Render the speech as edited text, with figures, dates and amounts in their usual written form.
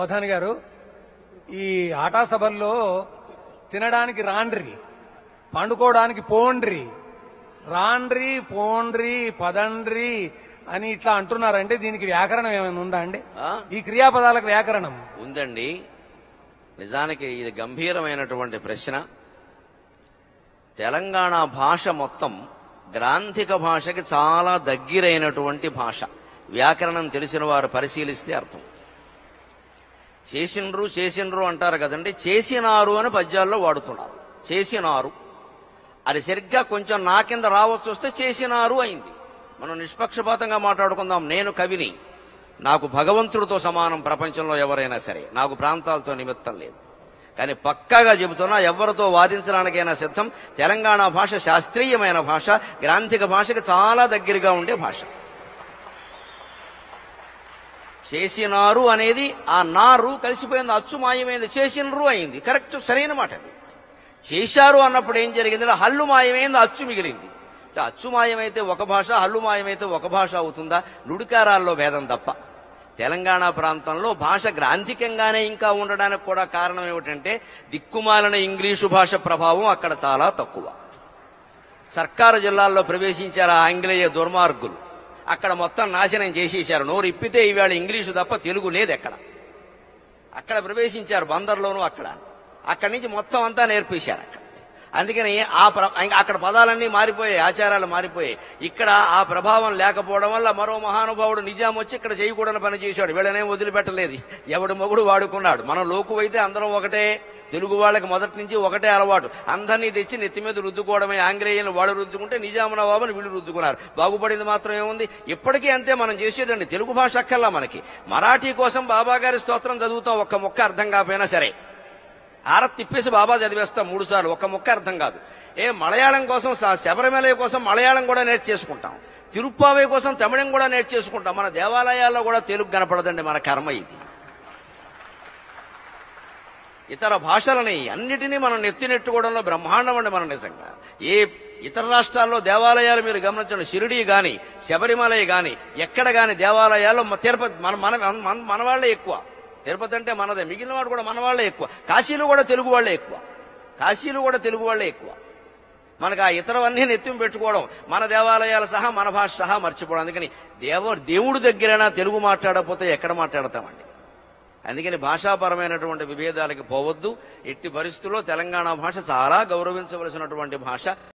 అవధాని గారు, ఈ ఆటా సభల్లో తినడానికి రాండ్రి, పండుకోవడానికి పోండ్రి, రాండ్రి పోండ్రి పదండ్రి అని ఇట్లా అంటున్నారంటే దీనికి వ్యాకరణం ఏమైనా ఉందా అండి? ఈ క్రియాపదాలకు వ్యాకరణం ఉందండి. నిజానికి ఇది గంభీరమైనటువంటి ప్రశ్న. తెలంగాణ భాష మొత్తం గ్రాంథిక భాషకి చాలా దగ్గరైనటువంటి భాష. వ్యాకరణం తెలిసిన వారు పరిశీలిస్తే అర్థం. చేసిండ్రు చేసిండ్రు అంటారు కదండి, చేసినారు అని పద్యాల్లో వాడుతున్నారు. చేసినారు అది సరిగ్గా కొంచెం నా కింద రావచ్చు వస్తే చేసినారు అయింది. మనం నిష్పక్షపాతంగా మాట్లాడుకుందాం. నేను కవిని, నాకు భగవంతుడితో సమానం ప్రపంచంలో ఎవరైనా సరే, నాకు ప్రాంతాలతో నిమిత్తం లేదు. కానీ పక్కాగా చెబుతున్నా, ఎవరితో వాదించడానికైనా సిద్ధం. తెలంగాణ భాష శాస్త్రీయమైన భాష, గ్రాంథిక భాషకి చాలా దగ్గరగా ఉండే భాష. చేసినారు అనేది ఆ నారు కలిసిపోయింది, అచ్చు మాయమైంది, చేసినరు అయింది. కరెక్ట్, సరైన మాట అది. చేశారు అన్నప్పుడు ఏం జరిగింది? హల్లు మాయమైంది, అచ్చు మిగిలింది. అచ్చు మాయమైతే ఒక భాష, హల్లు మాయమైతే ఒక భాష అవుతుందా? నుడికారాల్లో భేదం తప్ప. తెలంగాణ ప్రాంతంలో భాష గ్రాంథికంగానే ఇంకా ఉండడానికి కూడా కారణం ఏమిటంటే, దిక్కుమాలిన ఇంగ్లీషు భాష ప్రభావం అక్కడ చాలా తక్కువ. సర్కారు జిల్లాల్లో ప్రవేశించారు ఆ ఆంగ్లేయ దుర్మార్గులు, అక్కడ మొత్తం నాశనం చేసేశారు. నోరు ఇప్పితే ఈవేళ ఇంగ్లీషు తప్ప తెలుగు లేదు ఎక్కడ. అక్కడ ప్రవేశించారు, బందర్లోనూ అక్కడి నుంచి మొత్తం అంతా నేర్పేశారు అక్కడ. అందుకని అక్కడ పదాలన్నీ మారిపోయాయి, ఆచారాలు మారిపోయాయి. ఇక్కడ ఆ ప్రభావం లేకపోవడం వల్ల మరో మహానుభావుడు నిజాం వచ్చి ఇక్కడ చేయకూడని పని చేశాడు. వీళ్ళనేం వదిలిపెట్టలేదు, ఎవడు మొగుడు వాడుకున్నాడు. మనం లోకువైతే అందరం ఒకటే, తెలుగు వాళ్ళకి మొదటి నుంచి ఒకటే అలవాటు. అందరినీ తెచ్చి నెత్తి మీద రుద్దుకోవడమే. ఆంగ్లేయులు వాళ్ళు రుద్దుకుంటే నిజాం నవాబుని వీళ్ళు రుద్దుకున్నారు. బాగుపడింది మాత్రం ఏముంది? ఇప్పటికీ అంతే మనం చేసేదండి. తెలుగు భాష అక్కర్లా మనకి. మరాఠీ కోసం బాబా గారి స్తోత్రం చదువుతాం, ఒక్క ముక్క అర్థం కాకపోయినా సరే. ఆరత్ తిప్పేసి బాబా చదివేస్తాం 3 సార్లు, ఒక్క ముక్క అర్థం కాదు. మలయాళం కోసం, శబరిమల కోసం మలయాళం కూడా నేర్చేసుకుంటాం. తిరుప్పావై కోసం తమిళం కూడా నేర్చేసుకుంటాం. మన దేవాలయాల్లో కూడా తెలుగు కనపడదండి. మన కర్మ ఇది. ఇతర భాషలని అన్నిటినీ మనం నెత్తినెట్టుకోవడంలో బ్రహ్మాండం అండి మనం. నిజంగా ఏ ఇతర రాష్ట్రాల్లో దేవాలయాలు మీరు గమనించండి, షిరిడీ గాని శబరిమలై గాని ఎక్కడ గాని దేవాలయాల్లో, తిరుపతి మన వాళ్ళే ఎక్కువ. తిరుపతి అంటే మనదే, మిగిలిన వాడు కూడా మన వాళ్ళే ఎక్కువ. కాశీలో కూడా తెలుగు వాళ్ళే ఎక్కువ. మనకు ఆ ఇతరవన్నీ నెత్తిని పెట్టుకోవడం, మన దేవాలయాలు సహా మన భాష సహా మర్చిపోవడం. అందుకని దేవుడి దగ్గరైనా తెలుగు మాట్లాడకపోతే ఎక్కడ మాట్లాడతామండి? అందుకని భాషాపరమైనటువంటి విభేదాలకి పోవద్దు. ఎట్టి పరిస్థితుల్లో తెలంగాణ భాష చాలా గౌరవించవలసినటువంటి భాష.